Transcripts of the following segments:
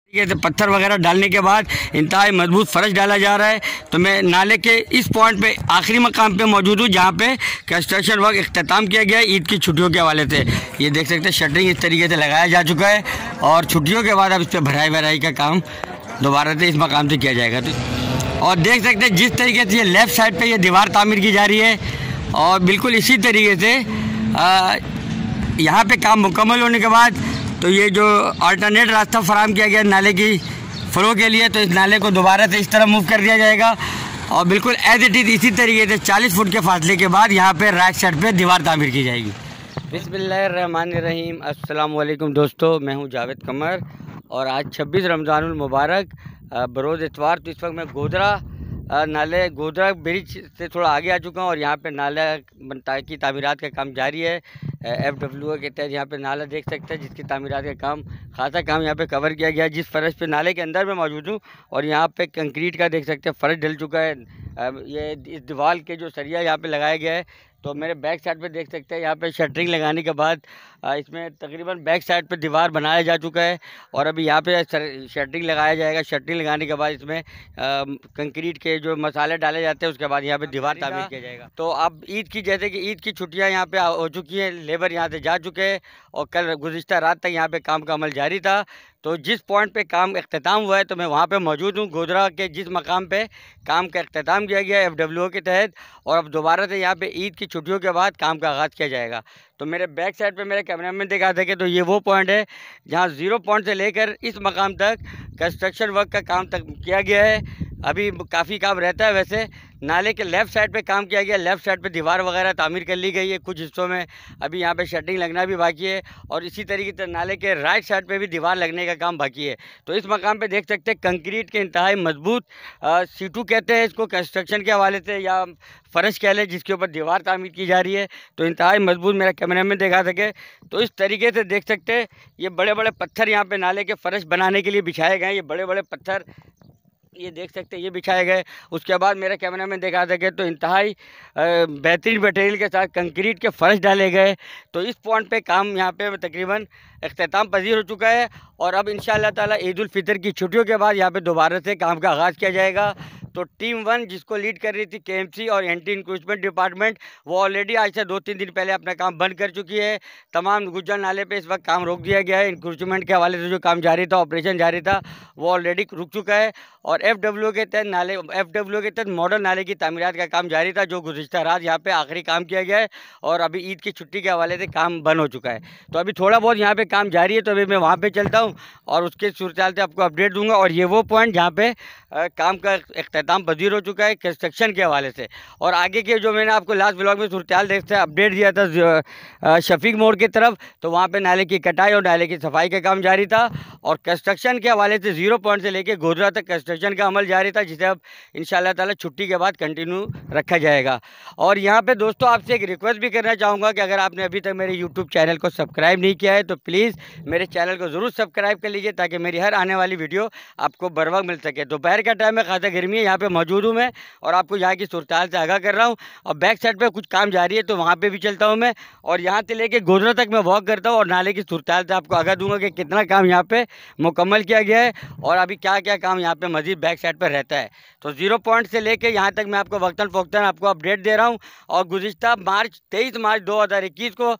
ये तो पत्थर वगैरह डालने के बाद इंतहाई मजबूत फर्श डाला जा रहा है। तो मैं नाले के इस पॉइंट पे आखिरी मकाम पे मौजूद हूँ जहाँ पे कंस्ट्रक्शन वर्क इख्तिताम किया गया है ईद की छुट्टियों के हवाले से। ये देख सकते हैं शटरिंग इस तरीके से लगाया जा चुका है और छुट्टियों के बाद अब इस पर भराई वराई का काम दोबारा से इस मकाम से किया जाएगा। तो और देख सकते हैं जिस तरीके से ये लेफ़्ट साइड पर ये दीवार तामीर की जा रही है और बिल्कुल इसी तरीके से यहाँ पर काम मुकम्मल होने के बाद तो ये जो अल्टरनेट रास्ता फराहम किया गया नाले की फ़्लो के लिए, तो इस नाले को दोबारा से इस तरह मूव कर दिया जाएगा और बिल्कुल एज इट इज़ इसी तरीके से 40 फुट के फासले के बाद यहाँ पे राइट साइड पे दीवार तामीर की जाएगी। बिस्मिल्लाहिर्रहमानिर्रहीम। अस्सलाम वालेकुम दोस्तों, मैं हूँ जावेद कमर और आज 26 रमज़ानुल मुबारक बरोज़ इतवार। तो इस वक्त मैं गोदरा ब्रिज से थोड़ा आगे आ चुका हूँ और यहाँ पे नाला की तामीरात का काम जारी है। FWO के तहत यहाँ पे नाला देख सकते हैं जिसकी तामीरात का काम खासा काम यहाँ पे कवर किया गया है। जिस फर्श पे नाले के अंदर मैं मौजूद हूँ और यहाँ पे कंक्रीट का देख सकते हैं फर्श डल चुका है। ये इस दीवार के जो सरिया यहाँ पे लगाया गया है, तो मेरे बैक साइड पे देख सकते हैं यहाँ पे शटरिंग लगाने के बाद इसमें तकरीबन बैक साइड पे दीवार बनाया जा चुका है और अभी यहाँ पे शटरिंग लगाया जाएगा। शटरिंग लगाने के बाद इसमें कंक्रीट के जो मसाले डाले जाते हैं उसके बाद यहाँ पे दीवार तामीर किया जाएगा। तो अब ईद की जैसे कि ईद की छुट्टियाँ यहाँ पे हो चुकी हैं, लेबर यहाँ से जा चुके हैं और कल गुज़िश्ता रात तक यहाँ पे काम का अमल जारी था। तो जिस पॉइंट पे काम इख्तिताम हुआ है तो मैं वहाँ पे मौजूद हूँ। गोदरा के जिस मकाम पे काम का इख्तिताम किया गया है FWO के तहत और अब दोबारा से यहाँ पे ईद की छुट्टियों के बाद काम का आगाज़ किया जाएगा। तो मेरे बैक साइड पे मेरे कैमरा में दिखा सके तो ये वो पॉइंट है जहाँ 0 पॉइंट से लेकर इस मकाम तक कंस्ट्रक्शन वर्क का काम तक किया गया है। अभी काफ़ी काम रहता है। वैसे नाले के लेफ़्ट साइड पे काम किया गया, लेफ़्ट साइड पे दीवार वगैरह तामीर कर ली गई है कुछ हिस्सों में, अभी यहाँ पे शटरिंग लगना भी बाकी है और इसी तरीके से नाले के राइट साइड पे भी दीवार लगने का काम बाकी है। तो इस मकाम पे देख सकते हैं कंक्रीट के इंतहाई मजबूत सीटू कहते हैं इसको कंस्ट्रक्शन के हवाले से, या फ़र्श कह लें, जिसके ऊपर दीवार तामीर की जा रही है। तो इंतहाई मजबूत मेरा कैमरे में दिखा सके तो इस तरीके से देख सकते हैं ये बड़े बड़े पत्थर यहाँ पर नाले के फ़र्श बनाने के लिए बिछाए गए हैं। ये बड़े बड़े पत्थर ये देख सकते हैं ये बिछाए गए। उसके बाद मेरे कैमरा में दिखा सके तो इंतहाई बेहतरीन मटेरियल के साथ कंक्रीट के फ़र्श डाले गए। तो इस पॉइंट पे काम यहाँ पे तकरीबन इख्तिताम पजीर हो चुका है और अब इंशाअल्लाह ताला ईद उल फितर की छुट्टियों के बाद यहाँ पे दोबारा से काम का आगाज़ किया जाएगा। तो टीम 1 जिसको लीड कर रही थी KMC और एंटी इंक्रोचमेंट डिपार्टमेंट, वो ऑलरेडी आज से 2-3 दिन पहले अपना काम बंद कर चुकी है। तमाम गुज्जर नाले पे इस वक्त काम रोक दिया गया है। इंक्रोचमेंट के हवाले से जो काम जारी था, ऑपरेशन जारी था, वो ऑलरेडी रुक चुका है और FWO के तहत मॉडल नाले की तामीरात का काम जारी था जो गुज़िश्ता रात यहाँ पे आखिरी काम किया गया है और अभी ईद की छुट्टी के हवाले से काम बंद हो चुका है। तो अभी थोड़ा बहुत यहाँ पे काम जारी है, तो अभी मैं वहाँ पे चलता हूँ और उसके सूरत से आपको अपडेट दूंगा। और ये वो पॉइंट जहाँ पे काम का इख्तिताम पजीर हो चुका है कंस्ट्रक्शन के हवाले से। और आगे के जो मैंने आपको लास्ट ब्लॉग में सूरत देखते अपडेट दिया था शफीक मोड़ की तरफ, तो वहाँ पे नाले की कटाई और नाले की सफाई का काम जारी था और कंस्ट्रक्शन के हवाले से 0 पॉइंट से लेकर गोदरा तक कंस्ट्रक्शन का अमल जारी था, जिसे अब इंशाअल्लाह ताला छुट्टी के बाद कंटिन्यू रखा जाएगा। और यहाँ पे दोस्तों आपसे एक रिक्वेस्ट भी करना चाहूँगा कि अगर आपने अभी तक मेरे यूट्यूब चैनल को सब्सक्राइब नहीं किया है तो प्लीज़ मेरे चैनल को ज़रूर सब्सक्राइब कर लीजिए ताकि मेरी हर आने वाली वीडियो आपको बर वक्त मिल सके। दोपहर का टाइम है, खासा गर्मी है, यहाँ पे मौजूद हूँ मैं और आपको यहाँ की सूरत से आगाह कर रहा हूँ। और बैक साइड पे कुछ काम जारी है तो वहाँ पे भी चलता हूँ मैं और यहाँ से लेके गोदरा तक मैं वॉक करता हूँ और नाले की सूरत से आपको आगाह दूंगा कि कितना काम यहाँ पे मुकम्मल किया गया है और अभी क्या क्या काम यहाँ पे मजीद बैक साइड पर रहता है। तो 0 पॉइंट से लेके यहाँ तक मैं आपको वक्तन फ़ौक्तन आपको अपडेट दे रहा हूँ। और गुज़िश्ता 23 मार्च 2021 को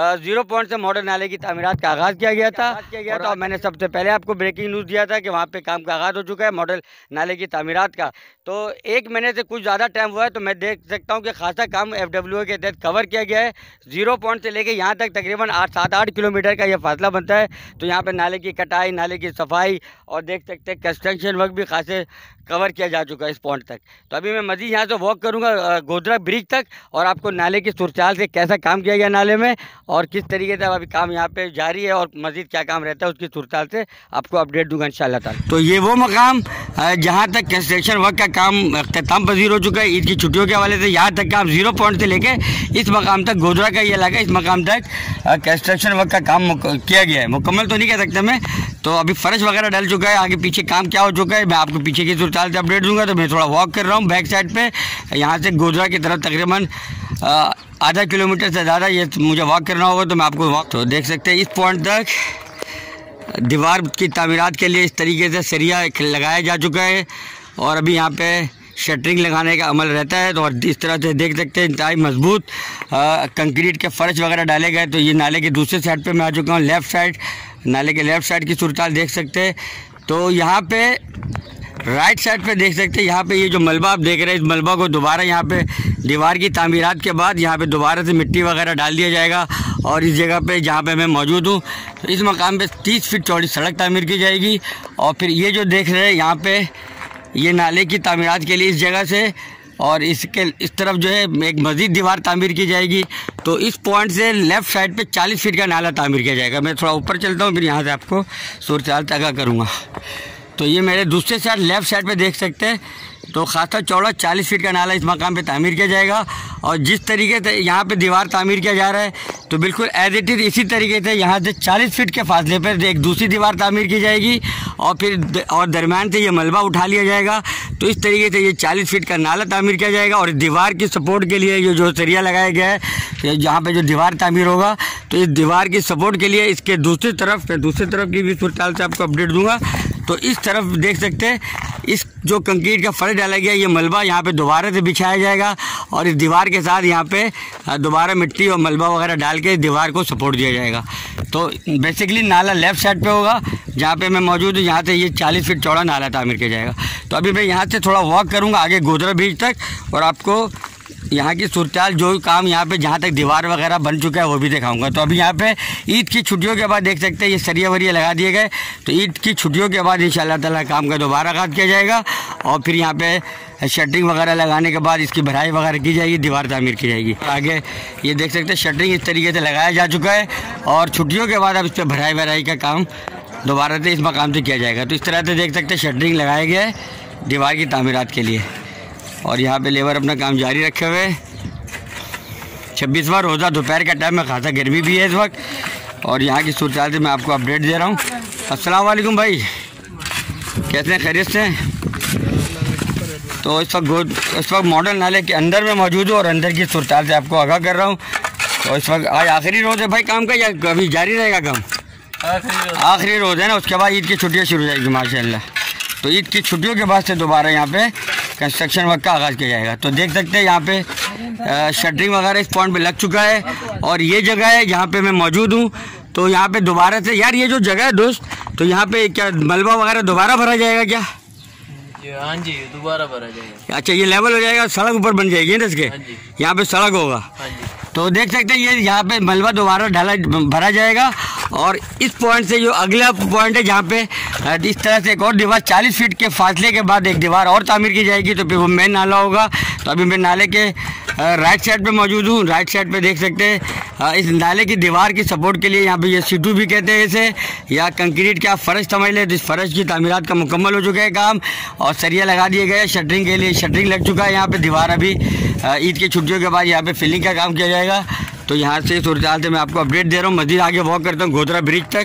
0 पॉइंट से मॉडल नाले की तामीरात का आगाज़ किया गया था और मैंने सबसे पहले आपको ब्रेकिंग न्यूज़ दिया था कि वहाँ पे काम का आगाज़ हो चुका है मॉडल नाले की तामीरात का। तो 1 महीने से कुछ ज़्यादा टाइम हुआ है, तो मैं देख सकता हूँ कि खासा काम FWO के तहत कवर किया गया है। 0 पॉइंट से लेके यहाँ तक तकरीबन 7-8 किलोमीटर का ये फासला बनता है। तो यहाँ पे नाले की कटाई, नाले की सफाई और देख सकते हैं कंस्ट्रक्शन वर्क भी खासे कवर किया जा चुका है इस पॉइंट तक। तो अभी मैं मज़ीद यहाँ से वॉक करूँगा गोदरा ब्रिज तक और आपको नाले की सूरत से कैसा काम किया गया नाले में और किस तरीके से अभी काम यहाँ पे जारी है और मज़ीद क्या काम रहता है उसकी सूरत से आपको अपडेट दूंगा इंशाअल्लाह ताला। तो ये वो मकाम जहाँ तक कंस्ट्रक्शन वर्क का काम इख्तिताम पजीर हो चुका है ईद की छुट्टियों के हवाले से। यहाँ तक काम 0 पॉइंट से लेके इस मकाम तक गोदरा का ये इलाका, इस मकाम तक कंस्ट्रक्शन वर्क का काम किया गया है। मुकम्मल तो नहीं कह सकता मैं, तो अभी फर्श वगैरह डल चुका है। आगे पीछे काम क्या हो चुका है मैं आपको पीछे की सूरत से अपडेट दूंगा। तो मैं थोड़ा वॉक कर रहा हूँ बैक साइड पे, यहाँ से गोदरा की तरफ तकरीबन आधा किलोमीटर से ज़्यादा ये मुझे वॉक करना होगा। तो मैं आपको वॉक तो देख सकते हैं इस पॉइंट तक दीवार की तामीरात के लिए इस तरीके से सरिया लगाया जा चुका है और अभी यहाँ पे शटरिंग लगाने का अमल रहता है। तो और इस तरह से देख सकते हैं इंतहाई मजबूत कंक्रीट के फ़र्श वगैरह डाले गए। तो ये नाले के दूसरे साइड पे मैं आ चुका हूँ, लेफ़्ट साइड, नाले के लेफ़्ट साइड की सूरत देख सकते हैं। तो यहाँ पे राइट साइड पे देख सकते हैं, यहाँ पे ये जो मलबा आप देख रहे हैं, इस मलबा को दोबारा यहाँ पे दीवार की तामीरात के बाद यहाँ पे दोबारा से मिट्टी वगैरह डाल दिया जाएगा। और इस जगह पे जहाँ पे मैं मौजूद हूँ, इस मकाम पे 30 फीट चौड़ी सड़क तामीर की जाएगी। और फिर ये जो देख रहे हैं यहाँ पे, ये नाले की तामीरात के लिए इस जगह से और इसके इस तरफ जो है एक मज़ीद दीवार तामीर की जाएगी। तो इस पॉइंट से लेफ़्ट साइड पे 40 फीट का नाला तामीर किया जाएगा। मैं थोड़ा ऊपर चलता हूँ, फिर यहाँ से आपको सूरत तगा करूँगा। तो ये मेरे दूसरे साइड लेफ़्ट साइड पे देख सकते हैं, तो खासा चौड़ा 40 फीट का नाला इस मकाम पे तामीर किया जाएगा। और जिस तरीके से यहाँ पे दीवार तामीर किया जा रहा है, तो बिल्कुल एज इट इज़ इसी तरीके से यहाँ से 40 फीट के फासले पर एक दूसरी दीवार तामीर की जाएगी और फिर दरम्यान से ये मलबा उठा लिया जाएगा। तो इस तरीके से ये 40 फीट का नाला तामीर किया जाएगा। और दीवार की सपोर्ट के लिए ये जो सरिया लगाया गया है, जहाँ पे जो दीवार तामीर होगा, तो इस दीवार की सपोर्ट के लिए इसके दूसरी तरफ की भी सूरत से आपको अपडेट दूँगा। तो इस तरफ देख सकते हैं, इस जो कंक्रीट का फर्श डाला गया, ये मलबा यहाँ पे दोबारा से बिछाया जाएगा और इस दीवार के साथ यहाँ पे दोबारा मिट्टी और मलबा वगैरह डाल के दीवार को सपोर्ट दिया जाएगा। तो बेसिकली नाला लेफ़्ट साइड पे होगा जहाँ पे मैं मौजूद हूँ, यहाँ से ये 40 फीट चौड़ा नाला तामीर किया जाएगा। तो अभी मैं यहाँ से थोड़ा वॉक करूँगा आगे गोदरा ब्रिज तक और आपको यहाँ की सूरत जो काम यहाँ पे जहाँ तक दीवार वगैरह बन चुका है वो भी दिखाऊंगा। तो अभी यहाँ पे ईद की छुट्टियों के बाद देख सकते हैं ये सरिया वरिया लगा दिए गए। तो ईद की छुट्टियों के बाद इंशाअल्लाह ताला काम का दोबारा आगाज़ किया जाएगा और फिर यहाँ पे शटरिंग वगैरह लगाने के बाद इसकी भराई वगैरह की जाएगी, दीवार तामीर की जाएगी। आगे ये देख सकते हैं शटरिंग इस तरीके से लगाया जा चुका है और छुट्टियों के बाद अब इस पर भराई वराई का काम दोबारा से इस मकाम से किया जाएगा। तो इस तरह से देख सकते हैं शटरिंग लगाया गया है दीवार की तामीरात के लिए और यहाँ पे लेबर अपना काम जारी रखे हुए। 26वां रोज़ा, दोपहर का टाइम है, खासा गर्मी भी है इस वक्त और यहाँ की सूरत से मैं आपको अपडेट दे रहा हूँ। अस्सलाम वालेकुम भाई, कैसे हैं, खैरियत से हैं? तो इस वक्त मॉडल नाले के अंदर में मौजूद हूँ और अंदर की सूरत से आपको आगाह कर रहा हूँ। तो इस वक्त आज आखिरी रोज़ है भाई काम का या अभी जारी रहेगा काम? आखिरी रोज़ है ना, उसके बाद ईद की छुट्टियाँ शुरू हो जाएगी माशाल्लाह। तो ईद की छुट्टियों के बाद से दोबारा यहाँ पे कंस्ट्रक्शन वर्क का आगाज़ किया जाएगा। तो देख सकते हैं यहाँ पे शटरिंग वगैरह इस पॉइंट पे लग चुका है और ये जगह है जहाँ पे मैं मौजूद हूँ। तो यहाँ पे दोबारा से यार ये जो जगह है दोस्त, तो यहाँ पे क्या मलबा वगैरह दोबारा भरा जाएगा क्या? हाँ जी, दोबारा भरा जाएगा। अच्छा, ये लेवल हो जाएगा, सड़क ऊपर बन जाएगी ना इसके? यहाँ पे सड़क होगा। हाँ जी। तो देख सकते हैं ये यहाँ पे मलबा दोबारा भरा जाएगा और इस पॉइंट से जो अगला पॉइंट है जहाँ पे इस तरह से एक और दीवार 40 फीट के फासले के बाद एक दीवार और तामीर की जाएगी। तो फिर वो मेन नाला होगा। तो अभी मैं नाले के राइट साइड पे मौजूद हूँ। राइट साइड पे देख सकते हैं इस नाले की दीवार की सपोर्ट के लिए यहाँ पे ये सीटू भी कहते हैं इसे, या कंक्रीट का फ़र्श समझ लें। तो इस फ़र्श की तामीरात का मुकम्मल हो चुका है काम और सरिया लगा दिए गए शटरिंग के लिए। शटरिंग लग चुका है यहाँ पे। दीवार अभी ईद की छुट्टियों के बाद यहाँ पे फिलिंग का काम किया जाएगा। तो यहाँ से सूरत से मैं आपको अपडेट दे रहा हूँ। मज़ीद आगे वॉक करता हूँ गोदरा ब्रिज तक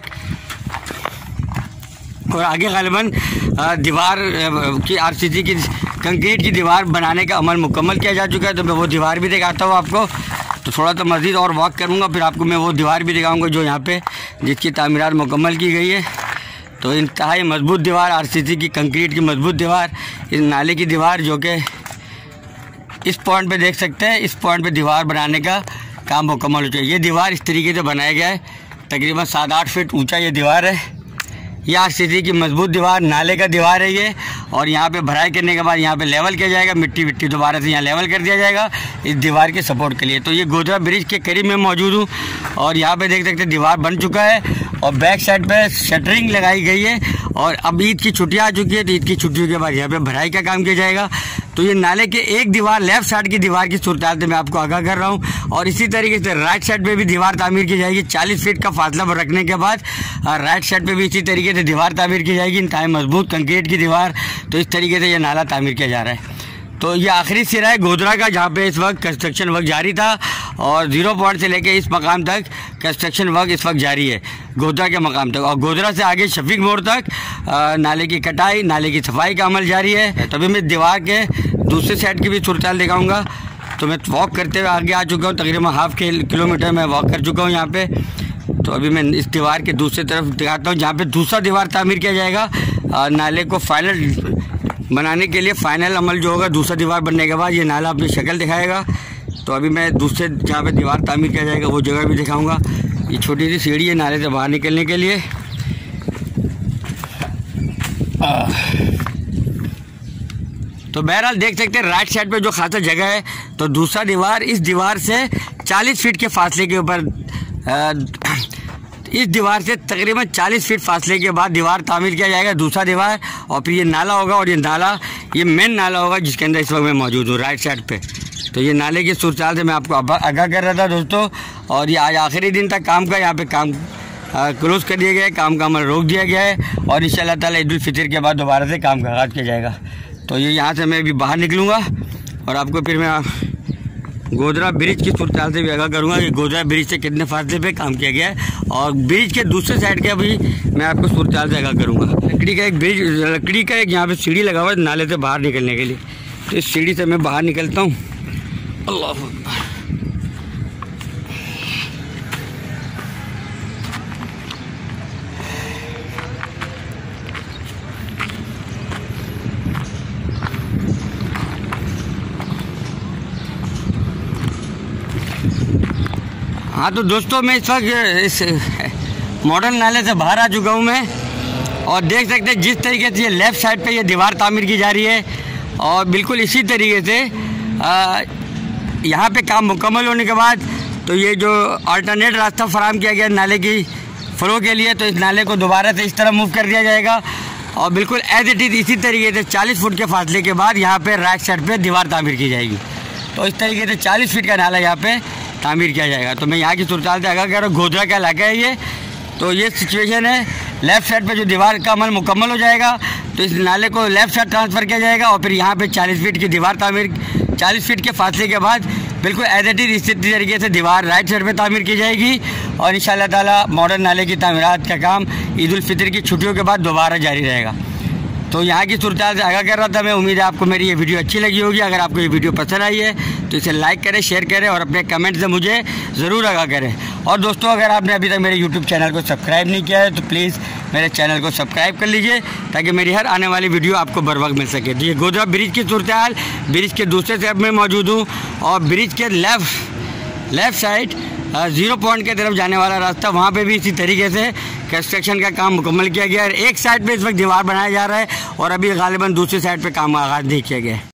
और आगे ग़ालिबन दीवार की RCC की कंक्रीट की दीवार बनाने का अमल मुकम्मल किया जा चुका है। तो मैं वो दीवार भी दिखाता हूँ आपको। तो थोड़ा तो मज़ीद और वॉक करूँगा, फिर आपको मैं वो दीवार भी दिखाऊँगा जो यहाँ पे जिसकी तामीरात मुकम्मल की गई है। तो इंतहाई मजबूत दीवार, RCC की कंक्रीट की मजबूत दीवार, इस नाले की दीवार जो कि इस पॉइंट पे देख सकते हैं। इस पॉइंट पे दीवार बनाने का काम मुकम्मल हो चुका है। ये दीवार इस तरीके से बनाया गया है, तकरीबन 7-8 फीट ऊंचा ये दीवार है। ये RCC की मजबूत दीवार, नाले का दीवार है ये। और यहाँ पे भराई करने के बाद यहाँ पे लेवल किया जाएगा, मिट्टी दोबारा से यहाँ लेवल कर दिया जाएगा इस दीवार के सपोर्ट के लिए। तो ये गोदरा ब्रिज के करीब में मौजूद हूँ और यहाँ पे देख सकते हैं दीवार बन चुका है और बैक साइड पे शटरिंग लगाई गई है। और अब ईद की छुट्टियाँ आ चुकी है, तो ईद की छुट्टियों के बाद यहाँ पे भराई का काम किया जाएगा। तो ये नाले के एक दीवार लेफ़्ट साइड की दीवार की सूरत से मैं आपको आगाह कर रहा हूँ। और इसी तरीके से राइट साइड पे भी दीवार तामीर की जाएगी। 40 फीट का फासला रखने के बाद राइट साइड पे भी इसी तरीके से दीवार तामीर की जाएगी, इंतहाई मजबूत कंक्रीट की दीवार। तो इस तरीके से ये नाला तामीर किया जा रहा है। तो ये आखिरी सिरा है गोदरा का जहाँ पे इस वक्त कंस्ट्रक्शन वर्क जारी था और 0 पॉइंट से लेके इस मकाम तक कंस्ट्रक्शन वर्क इस वक्त जारी है गोदरा के मकाम तक। और गोदरा से आगे शफीक मोड़ तक नाले की कटाई, नाले की सफाई का अमल जारी है। तभी मैं दीवार के दूसरे साइड की भी सूरत दिखाऊँगा। तो मैं वॉक करते हुए आगे आ चुका हूँ, तकरीबन ½ किलोमीटर मैं वॉक कर चुका हूँ यहाँ पे। तो अभी मैं इस दीवार के दूसरी तरफ दिखाता हूँ, जहाँ पे दूसरा दीवार तामीर किया जाएगा। नाले को फाइनल बनाने के लिए फाइनल अमल जो होगा दूसरा दीवार बनने के बाद ये नाला अपनी शक्ल दिखाएगा। तो अभी मैं दूसरे जहाँ पे दीवार तामीर किया जाएगा वो जगह भी दिखाऊंगा। ये छोटी सी सीढ़ी है नाले से बाहर निकलने के लिए। तो बहरहाल देख सकते हैं राइट साइड पे जो खासा जगह है, तो दूसरा दीवार इस दीवार से 40 फीट के फासले के ऊपर, इस दीवार से तकरीबन 40 फीट फासले के बाद दीवार तामीर किया जाएगा दूसरा दीवार। और फिर ये नाला होगा, और ये नाला ये मेन नाला होगा जिसके अंदर इस वक्त मैं मौजूद हूँ राइट साइड पे। तो ये नाले की सूरत से मैं आपको आगाह कर रहा था दोस्तों। और ये आज आखिरी दिन तक काम का यहाँ पे काम क्लोज कर दिया गया है, काम का अमल रोक दिया गया है। और इंशाअल्लाह ताला ईद उल फितर के बाद दोबारा से काम का आगाज़ किया जाएगा। तो ये यहाँ से मैं अभी बाहर निकलूँगा और आपको फिर मैं गोधरा ब्रिज की सूरत से भी आगाह करूँगा कि गोधरा ब्रिज से कितने फासले पे काम किया गया है। और ब्रिज के दूसरे साइड के भी मैं आपको सूरत से आगाह करूँगा। लकड़ी का एक यहाँ पे सीढ़ी लगा हुआ है नाले से बाहर निकलने के लिए। तो इस सीढ़ी से मैं बाहर निकलता हूँ। अल्लाह अकबर। हाँ तो दोस्तों मैं इस वक्त इस मॉडर्न नाले से बाहर आ चुका हूँ मैं, और देख सकते हैं जिस तरीके से ये लेफ़्ट साइड पे ये दीवार तामीर की जा रही है, और बिल्कुल इसी तरीके से यहाँ पे काम मुकम्मल होने के बाद तो ये जो अल्टरनेट रास्ता फराहम किया गया नाले की फ़्लो के लिए, तो इस नाले को दोबारा से इस तरह मूव कर दिया जाएगा। और बिल्कुल एज इट इज़ इसी तरीके से 40 फुट के फासले के बाद यहाँ पे राइट साइड पे दीवार तामीर की जाएगी। तो इस तरीके से 40 फीट का नाला यहाँ पे तामीर किया जाएगा। तो मैं यहाँ की सूरत से आगाह कर रहा हूँ, गोधरा का इलाका है ये। तो ये सिचुएशन है, लेफ़्ट साइड पे जो दीवार का अमल मुकम्मल हो जाएगा तो इस नाले को लेफ़्ट साइड ट्रांसफ़र किया जाएगा। और फिर यहाँ पे 40 फीट की दीवार तामीर, 40 फीट के फासले के बाद बिल्कुल एज इट इज़ इसी तरीके से दीवार राइट साइड पे तामीर की जाएगी। और इंशाअल्लाह ताला मॉडर्न नाले की तामीरात का काम ईद उल फितर की छुट्टियों के बाद दोबारा जारी रहेगा। तो यहाँ की सूरत से आगाह कर रहा था मैं। उम्मीद है आपको मेरी ये वीडियो अच्छी लगी होगी। अगर आपको ये वीडियो पसंद आई है तो इसे लाइक करें, शेयर करें और अपने कमेंट से मुझे ज़रूर आगाह करें। और दोस्तों अगर आपने अभी तक मेरे यूट्यूब चैनल को सब्सक्राइब नहीं किया है तो प्लीज़ मेरे चैनल को सब्सक्राइब कर लीजिए, ताकि मेरी हर आने वाली वीडियो आपको बर वक्त मिल सके। तो ये गोधरा ब्रिज की सूरत हाल, ब्रिज के दूसरे साइड में मौजूद हूँ, और ब्रिज के लेफ़्ट साइड 0 पॉइंट की तरफ जाने वाला रास्ता, वहाँ पे भी इसी तरीके से कंस्ट्रक्शन का काम मुकम्मल किया गया है। एक साइड पे इस वक्त दीवार बनाया जा रहा है और अभी गालिबन दूसरी साइड पे काम आगाज़ नहीं किया गया है।